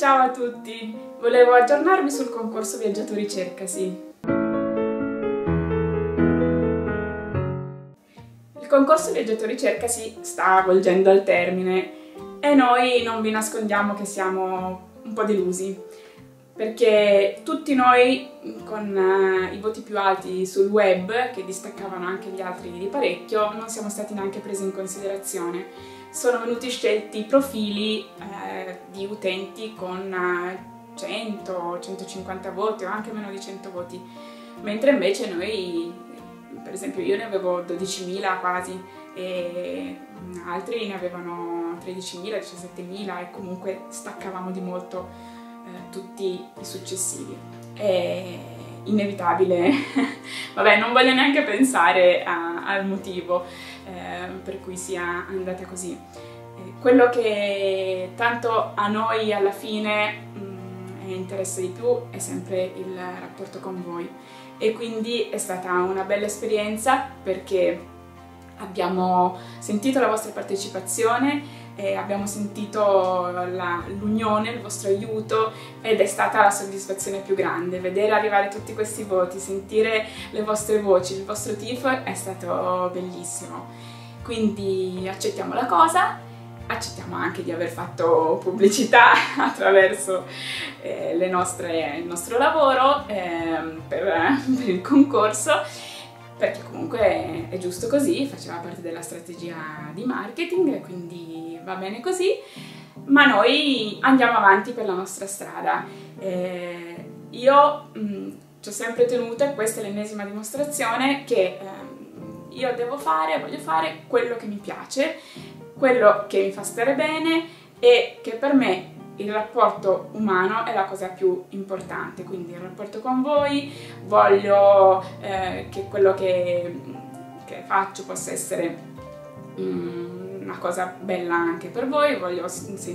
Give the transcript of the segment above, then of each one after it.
Ciao a tutti! Volevo aggiornarvi sul concorso Viaggiatori Cercasi. Il concorso Viaggiatori Cercasi sta volgendo al termine e noi non vi nascondiamo che siamo un po' delusi, perché tutti noi con i voti più alti sul web, che distaccavano anche gli altri di parecchio, non siamo stati neanche presi in considerazione. Sono venuti scelti profili di utenti con 100, 150 voti o anche meno di 100 voti, mentre invece noi, per esempio io ne avevo 12.000 quasi e altri ne avevano 13.000, 17.000 e comunque staccavamo di molto tutti i successivi. È inevitabile, vabbè, non voglio neanche pensare al motivo per cui sia andata così. Quello che tanto a noi alla fine interessa di più è sempre il rapporto con voi, e quindi è stata una bella esperienza perché abbiamo sentito la vostra partecipazione e abbiamo sentito l'unione, il vostro aiuto, ed è stata la soddisfazione più grande. Vedere arrivare tutti questi voti, sentire le vostre voci, il vostro tifo è stato bellissimo. Quindi accettiamo la cosa, accettiamo anche di aver fatto pubblicità attraverso il nostro lavoro per il concorso, perché comunque è giusto così, faceva parte della strategia di marketing, quindi va bene così, ma noi andiamo avanti per la nostra strada. Io ci ho sempre tenuto, e questa è l'ennesima dimostrazione, che io voglio fare quello che mi piace, quello che mi fa stare bene, e che per me il rapporto umano è la cosa più importante, quindi il rapporto con voi. Voglio che quello che faccio possa essere una cosa bella anche per voi, voglio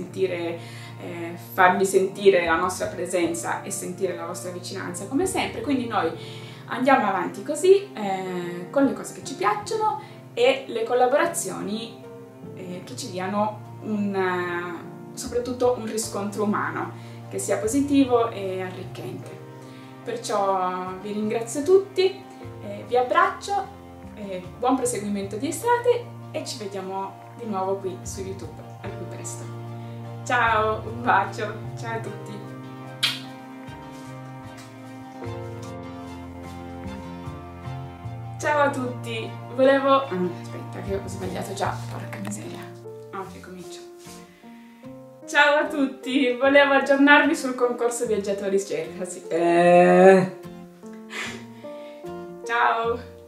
farvi sentire la nostra presenza e sentire la vostra vicinanza come sempre, quindi noi andiamo avanti così con le cose che ci piacciono e le collaborazioni che ci diano soprattutto un riscontro umano, che sia positivo e arricchente. Perciò vi ringrazio tutti, vi abbraccio, buon proseguimento di estate e ci vediamo di nuovo qui su YouTube al più presto. Ciao, un bacio, ciao a tutti! Ciao a tutti! Aspetta che ho sbagliato già, porca miseria. Ok, comincio. Ciao a tutti! Volevo aggiornarvi sul concorso Viaggiatori Cercasi. Ciao!